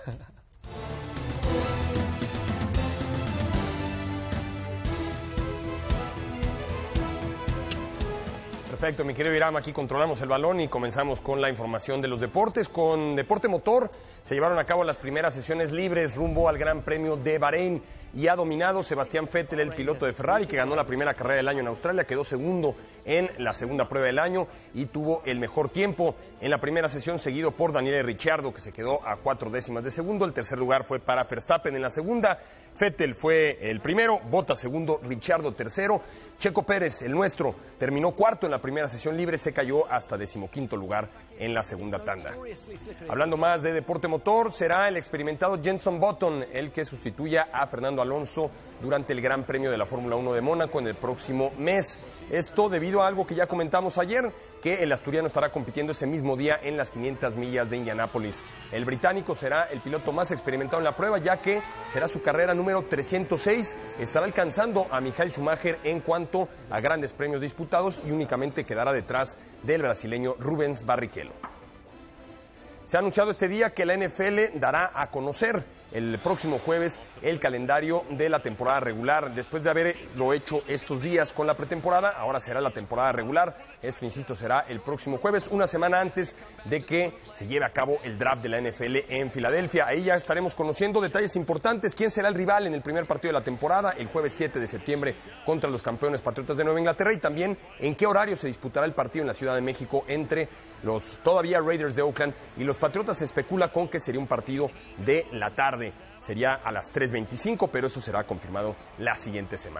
Perfecto, mi querido Iram, aquí controlamos el balón y comenzamos con la información de los deportes. Con Deporte Motor se llevaron a cabo las primeras sesiones libres rumbo al Gran Premio de Bahrein y ha dominado Sebastián Vettel, el piloto de Ferrari, que ganó la primera carrera del año en Australia, quedó segundo en la segunda prueba del año y tuvo el mejor tiempo en la primera sesión, seguido por Daniele Ricciardo, que se quedó a cuatro décimas de segundo. El tercer lugar fue para Verstappen en la segunda. Vettel fue el primero, Bottas segundo, Ricciardo tercero. Checo Pérez, el nuestro, terminó cuarto en la primera sesión libre, se cayó hasta decimoquinto lugar en la segunda tanda. Hablando más de deporte motor, será el experimentado Jenson Button el que sustituya a Fernando Alonso durante el Gran Premio de la Fórmula uno de Mónaco en el próximo mes. Esto debido a algo que ya comentamos ayer, que el asturiano estará compitiendo ese mismo día en las quinientas millas de Indianápolis. El británico será el piloto más experimentado en la prueba, ya que será su carrera número trescientos seis. Estará alcanzando a Michael Schumacher en cuanto a grandes premios disputados y únicamente quedará detrás del brasileño Rubens Barrichello. Se ha anunciado este día que la N F L dará a conocer el próximo jueves el calendario de la temporada regular. Después de haberlo hecho estos días con la pretemporada, ahora será la temporada regular. Esto, insisto, será el próximo jueves, una semana antes de que se lleve a cabo el draft de la N F L en Filadelfia. Ahí ya estaremos conociendo detalles importantes. ¿Quién será el rival en el primer partido de la temporada? El jueves siete de septiembre contra los campeones Patriotas de Nueva Inglaterra. Y también en qué horario se disputará el partido en la Ciudad de México entre los todavía Raiders de Oakland y los Patriotas. Se especula con que sería un partido de la tarde. Sería a las tres veinticinco, pero eso será confirmado la siguiente semana.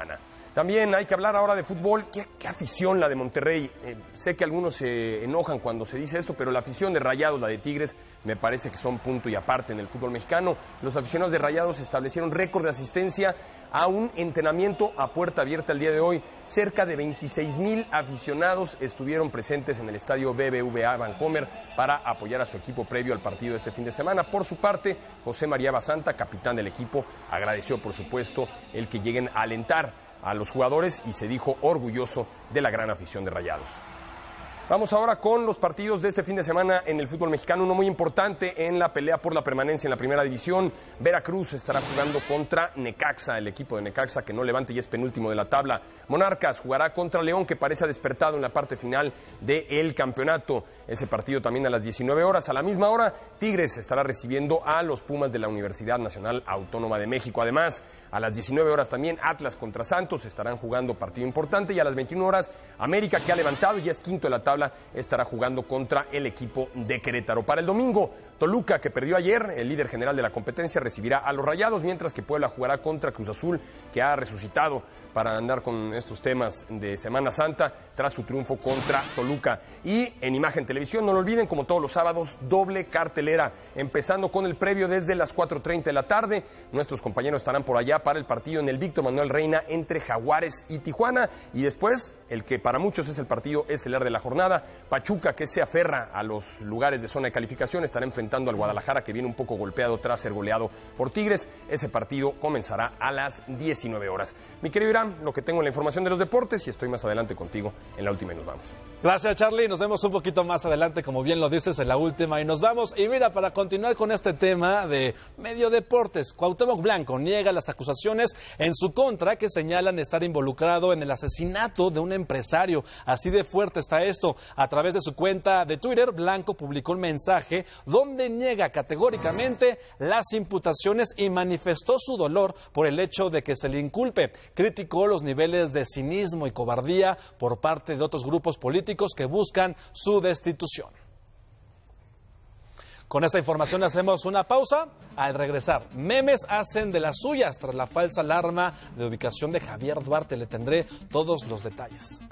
También hay que hablar ahora de fútbol. ¿Qué, qué afición la de Monterrey? Eh, sé que algunos se enojan cuando se dice esto, pero la afición de Rayados, la de Tigres, me parece que son punto y aparte en el fútbol mexicano. Los aficionados de Rayados establecieron récord de asistencia a un entrenamiento a puerta abierta el día de hoy. Cerca de veintiséis mil aficionados estuvieron presentes en el estadio B B V A Bancomer para apoyar a su equipo previo al partido de este fin de semana. Por su parte, José María Basanta, capitán del equipo, agradeció, por supuesto, el que lleguen a alentar a los jugadores y se dijo orgulloso de la gran afición de Rayados. Vamos ahora con los partidos de este fin de semana en el fútbol mexicano, uno muy importante en la pelea por la permanencia en la primera división. Veracruz estará jugando contra Necaxa, el equipo de Necaxa que no levanta y es penúltimo de la tabla. Monarcas jugará contra León, que parece ha despertado en la parte final del campeonato. Ese partido también a las diecinueve horas. A la misma hora, Tigres estará recibiendo a los Pumas de la Universidad Nacional Autónoma de México. Además, a las diecinueve horas también Atlas contra Santos estarán jugando partido importante, y a las veintiuna horas América, que ha levantado y ya es quinto de la tabla, estará jugando contra el equipo de Querétaro. Para el domingo, Toluca, que perdió ayer, el líder general de la competencia, recibirá a los Rayados, mientras que Puebla jugará contra Cruz Azul, que ha resucitado para andar con estos temas de Semana Santa tras su triunfo contra Toluca. Y en Imagen Televisión, no lo olviden, como todos los sábados, doble cartelera, empezando con el previo desde las cuatro treinta de la tarde. Nuestros compañeros estarán por allá para el partido en el Víctor Manuel Reina entre Jaguares y Tijuana, y después el que para muchos es el partido estelar de la jornada, Pachuca, que se aferra a los lugares de zona de calificación, estará enfrentando al Guadalajara, que viene un poco golpeado tras ser goleado por Tigres. Ese partido comenzará a las diecinueve horas. Mi querido Irán, lo que tengo en la información de los deportes, y estoy más adelante contigo en la última y nos vamos. Gracias, Charlie. Nos vemos un poquito más adelante, como bien lo dices, en la última y nos vamos. Y mira, para continuar con este tema de medio deportes, Cuauhtémoc Blanco niega las acusaciones en su contra que señalan estar involucrado en el asesinato de un empresario. Así de fuerte está esto. A través de su cuenta de Twitter, Blanco publicó un mensaje donde niega categóricamente las imputaciones y manifestó su dolor por el hecho de que se le inculpe. Criticó los niveles de cinismo y cobardía por parte de otros grupos políticos que buscan su destitución. Con esta información hacemos una pausa. Al regresar, memes hacen de las suyas tras la falsa alarma de ubicación de Javier Duarte. Le tendré todos los detalles.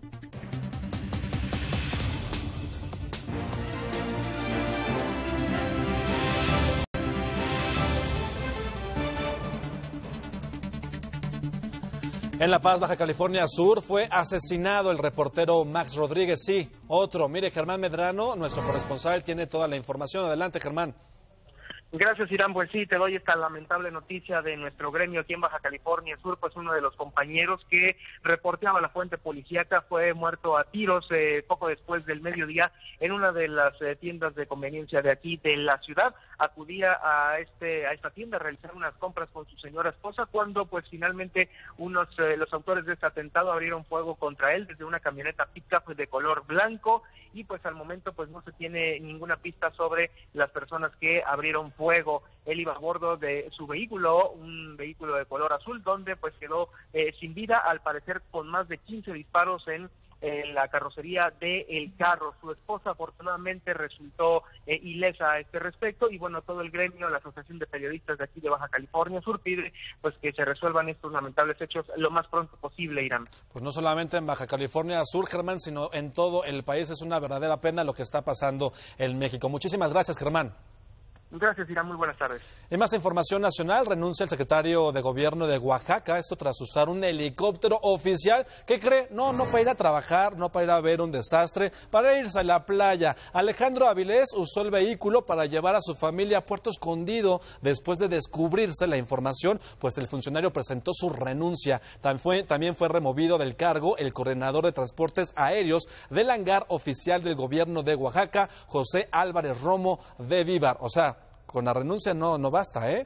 En La Paz, Baja California Sur, fue asesinado el reportero Max Rodríguez. Sí, otro. Mire, Germán Medrano, nuestro corresponsal, tiene toda la información. Adelante, Germán. Gracias, Irán. Pues sí, te doy esta lamentable noticia de nuestro gremio aquí en Baja California Sur. Pues uno de los compañeros que reporteaba la fuente policíaca fue muerto a tiros eh, poco después del mediodía en una de las eh, tiendas de conveniencia de aquí de la ciudad. Acudía a este a esta tienda a realizar unas compras con su señora esposa cuando pues finalmente unos eh, los autores de este atentado abrieron fuego contra él desde una camioneta pick-up de color blanco, y pues al momento pues no se tiene ninguna pista sobre las personas que abrieron fuego. Fuego. Él iba a bordo de su vehículo, un vehículo de color azul, donde pues quedó eh, sin vida, al parecer con más de quince disparos en, en la carrocería del carro. Su esposa afortunadamente resultó eh, ilesa a este respecto, y bueno, todo el gremio, la Asociación de Periodistas de aquí de Baja California Sur, pide pues que se resuelvan estos lamentables hechos lo más pronto posible, Irán. Pues no solamente en Baja California Sur, Germán, sino en todo el país. Es una verdadera pena lo que está pasando en México. Muchísimas gracias, Germán. Gracias, Irán. Muy buenas tardes. En más información nacional, renuncia el secretario de Gobierno de Oaxaca, esto tras usar un helicóptero oficial. ¿Qué cree? No, no para ir a trabajar, no para ir a ver un desastre, para irse a la playa. Alejandro Avilés usó el vehículo para llevar a su familia a Puerto Escondido. Después de descubrirse la información, pues el funcionario presentó su renuncia. También fue, también fue removido del cargo el coordinador de transportes aéreos del hangar oficial del Gobierno de Oaxaca, José Álvarez Romo de Vívar. O sea, con la renuncia no, no basta, ¿eh?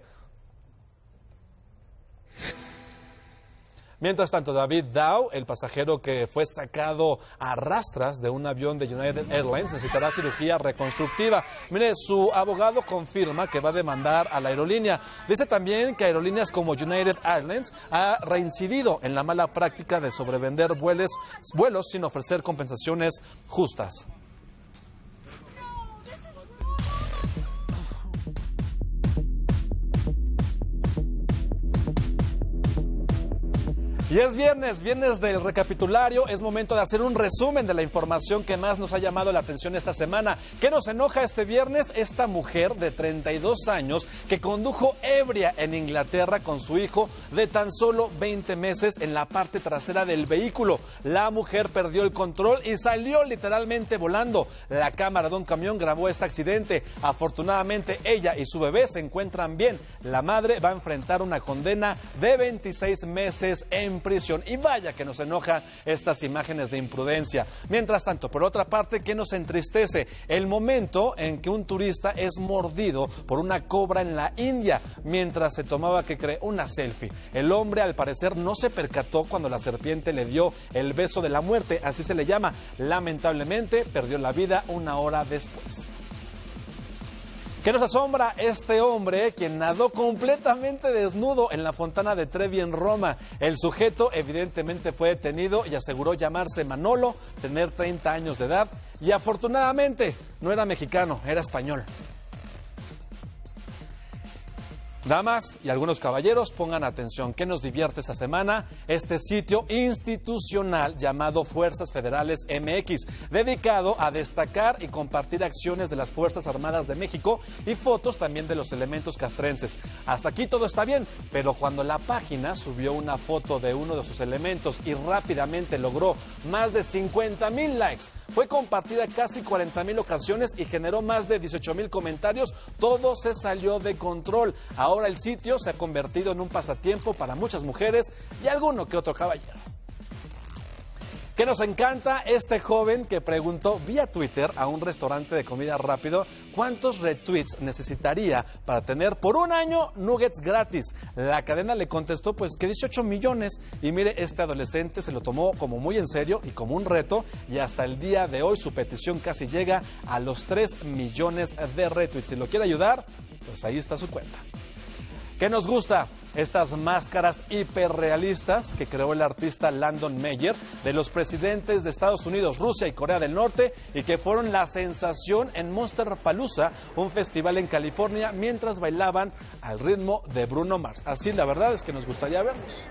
Mientras tanto, David Dow, el pasajero que fue sacado a rastras de un avión de United Airlines, necesitará cirugía reconstructiva. Mire, su abogado confirma que va a demandar a la aerolínea. Dice también que aerolíneas como United Airlines ha reincidido en la mala práctica de sobrevender vuelos, vuelos sin ofrecer compensaciones justas. Y es viernes, viernes del recapitulario, es momento de hacer un resumen de la información que más nos ha llamado la atención esta semana. ¿Qué nos enoja este viernes? Esta mujer de treinta y dos años que condujo ebria en Inglaterra con su hijo de tan solo veinte meses en la parte trasera del vehículo. La mujer perdió el control y salió literalmente volando. La cámara de un camión grabó este accidente. Afortunadamente ella y su bebé se encuentran bien. La madre va a enfrentar una condena de veintiséis meses en prisión. Y vaya que nos enoja estas imágenes de imprudencia. Mientras tanto, por otra parte, ¿qué nos entristece? El momento en que un turista es mordido por una cobra en la India mientras se tomaba, que cree, una selfie. El hombre al parecer no se percató cuando la serpiente le dio el beso de la muerte, así se le llama. Lamentablemente perdió la vida una hora después. ¿Qué nos asombra? Este hombre, quien nadó completamente desnudo en la fontana de Trevi en Roma. El sujeto evidentemente fue detenido y aseguró llamarse Manolo, tener treinta años de edad y afortunadamente no era mexicano, era español. Damas y algunos caballeros, pongan atención. ¿Qué nos divierte esta semana? Este sitio institucional llamado Fuerzas Federales M X, dedicado a destacar y compartir acciones de las Fuerzas Armadas de México y fotos también de los elementos castrenses. Hasta aquí todo está bien, pero cuando la página subió una foto de uno de sus elementos y rápidamente logró más de cincuenta mil likes, fue compartida casi cuarenta mil ocasiones y generó más de dieciocho mil comentarios, todo se salió de control. Ahora Ahora el sitio se ha convertido en un pasatiempo para muchas mujeres y alguno que otro caballero. ¿Qué nos encanta? Este joven que preguntó vía Twitter a un restaurante de comida rápido cuántos retweets necesitaría para tener por un año nuggets gratis. La cadena le contestó pues que dieciocho millones y mire, este adolescente se lo tomó como muy en serio y como un reto y hasta el día de hoy su petición casi llega a los tres millones de retweets. Si lo quiere ayudar, pues ahí está su cuenta. ¿Qué nos gusta? Estas máscaras hiperrealistas que creó el artista Landon Meyer de los presidentes de Estados Unidos, Rusia y Corea del Norte y que fueron la sensación en Monsterpalooza, un festival en California, mientras bailaban al ritmo de Bruno Mars. Así la verdad es que nos gustaría verlos.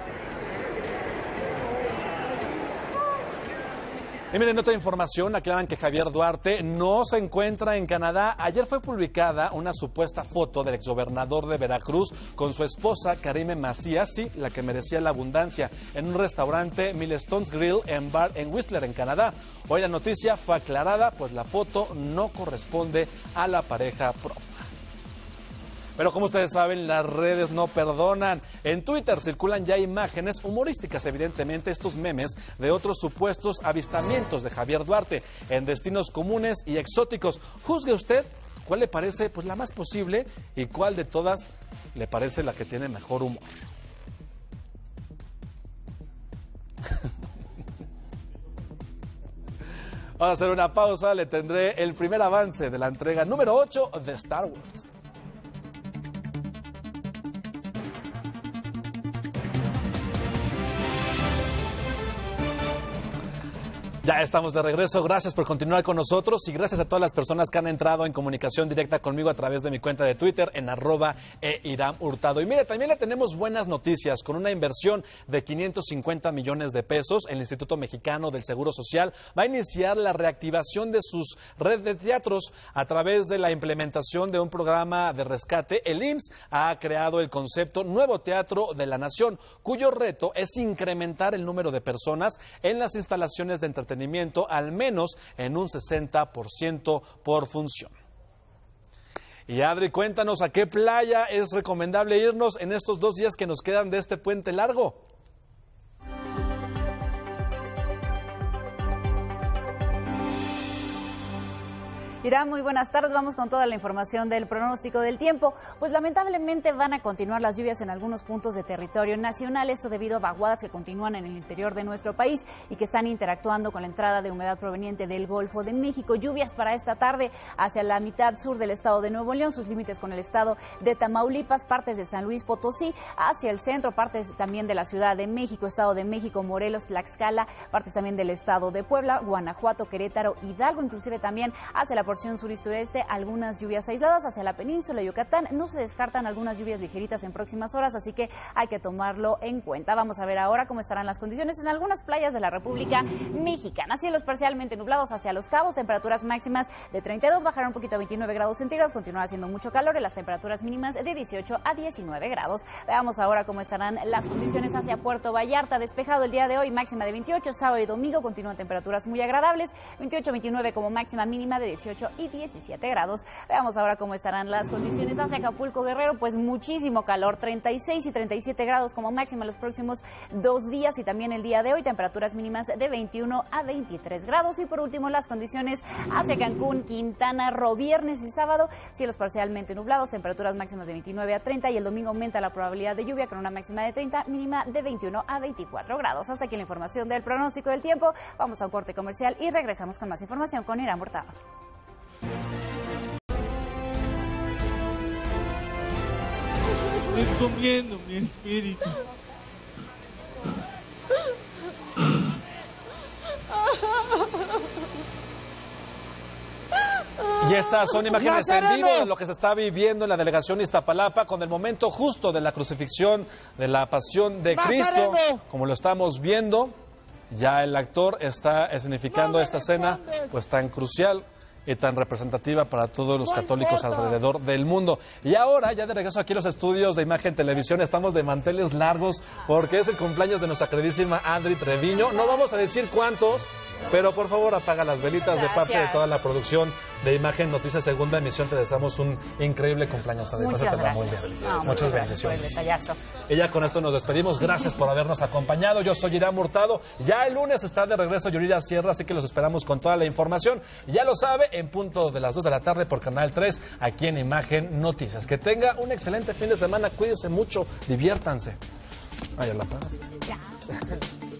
Y miren, otra información, aclaran que Javier Duarte no se encuentra en Canadá. Ayer fue publicada una supuesta foto del exgobernador de Veracruz con su esposa Karime Macías, sí, la que merecía la abundancia, en un restaurante Milestones Grill en Bar en Whistler, en Canadá. Hoy la noticia fue aclarada, pues la foto no corresponde a la pareja prófuga. Pero como ustedes saben, las redes no perdonan. En Twitter circulan ya imágenes humorísticas, evidentemente, estos memes de otros supuestos avistamientos de Javier Duarte en destinos comunes y exóticos. Juzgue usted cuál le parece pues la más posible y cuál de todas le parece la que tiene mejor humor. Vamos a hacer una pausa, le tendré el primer avance de la entrega número ocho de Star Wars. Ya estamos de regreso, gracias por continuar con nosotros y gracias a todas las personas que han entrado en comunicación directa conmigo a través de mi cuenta de Twitter en arroba e Irán Hurtado. Y mire, también le tenemos buenas noticias. Con una inversión de quinientos cincuenta millones de pesos, el Instituto Mexicano del Seguro Social va a iniciar la reactivación de sus red de teatros a través de la implementación de un programa de rescate. El I M S S ha creado el concepto Nuevo Teatro de la Nación, cuyo reto es incrementar el número de personas en las instalaciones de entretenimiento al menos en un sesenta por ciento por función. Y Adri, cuéntanos a qué playa es recomendable irnos en estos dos días que nos quedan de este puente largo. Irán, muy buenas tardes. Vamos con toda la información del pronóstico del tiempo. Pues lamentablemente van a continuar las lluvias en algunos puntos de territorio nacional. Esto debido a vaguadas que continúan en el interior de nuestro país y que están interactuando con la entrada de humedad proveniente del Golfo de México. Lluvias para esta tarde hacia la mitad sur del estado de Nuevo León, sus límites con el estado de Tamaulipas, partes de San Luis Potosí, hacia el centro, partes también de la Ciudad de México, Estado de México, Morelos, Tlaxcala, partes también del estado de Puebla, Guanajuato, Querétaro, Hidalgo, inclusive también hacia la porción sur y sureste, algunas lluvias aisladas hacia la península de Yucatán. No se descartan algunas lluvias ligeritas en próximas horas, así que hay que tomarlo en cuenta. Vamos a ver ahora cómo estarán las condiciones en algunas playas de la República Mexicana. Cielos parcialmente nublados hacia Los Cabos, temperaturas máximas de treinta y dos, bajarán un poquito a veintinueve grados centígrados, continuará haciendo mucho calor y las temperaturas mínimas de dieciocho a diecinueve grados. Veamos ahora cómo estarán las condiciones hacia Puerto Vallarta, despejado el día de hoy, máxima de veintiocho, sábado y domingo continúan temperaturas muy agradables, veintiocho a veintinueve como máxima, mínima de dieciocho y diecisiete grados. Veamos ahora cómo estarán las condiciones hacia Acapulco, Guerrero, pues muchísimo calor, treinta y seis y treinta y siete grados como máxima los próximos dos días y también el día de hoy, temperaturas mínimas de veintiuno a veintitrés grados. Y por último, las condiciones hacia Cancún, Quintana Roo, viernes y sábado, cielos parcialmente nublados, temperaturas máximas de veintinueve a treinta y el domingo aumenta la probabilidad de lluvia con una máxima de treinta, mínima de veintiuno a veinticuatro grados. Hasta aquí la información del pronóstico del tiempo. Vamos a un corte comercial y regresamos con más información con Irán Hurtado. Estoy comiendo mi espíritu. Y estas son imágenes en vivo de lo que se está viviendo en la delegación Iztapalapa con el momento justo de la crucifixión, de la pasión de Cristo. Como lo estamos viendo, ya el actor está escenificando esta escena pues tan crucial y tan representativa para todos los católicos alrededor del mundo. Y ahora, ya de regreso aquí a los estudios de Imagen Televisión, estamos de manteles largos porque es el cumpleaños de nuestra queridísima Adri Treviño. No vamos a decir cuántos, pero por favor apaga las velitas. Gracias. De parte de toda la producción de Imagen Noticias Segunda Emisión te deseamos un increíble cumpleaños, Adri. Muchas gracias. Muy bien. No, muchas bendiciones. Detallazo. Y ya con esto nos despedimos. Gracias por habernos acompañado. Yo soy Irán Hurtado. Ya el lunes está de regreso Yuriria Sierra, así que los esperamos con toda la información. Ya lo sabe, en punto de las dos de la tarde por Canal tres, aquí en Imagen Noticias. Que tenga un excelente fin de semana. Cuídense mucho, diviértanse. Ay, ya la pagaste. Ya.